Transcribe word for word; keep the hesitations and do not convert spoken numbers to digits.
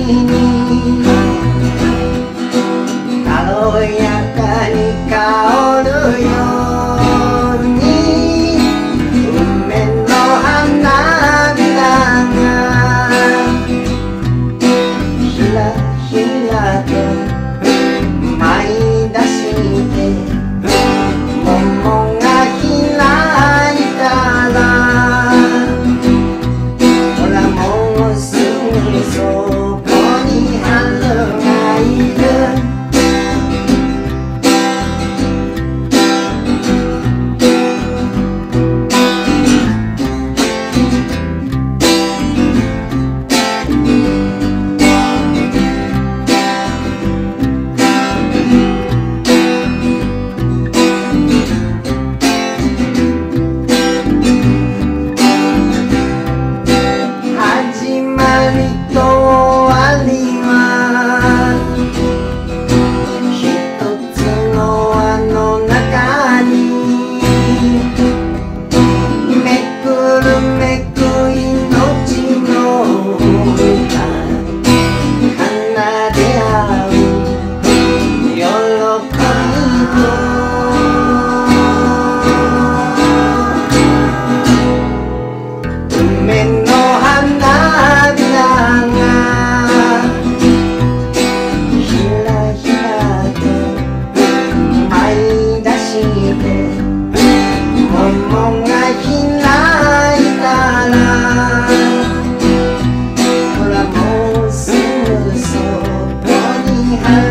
に軽やかに香るように梅の花びらがひらひらと舞い出して桃が開いたらほらもうすぐそこに春がいる梅の花びらがひらひらと舞い出して桃が開いたらほらもうすぐそこに春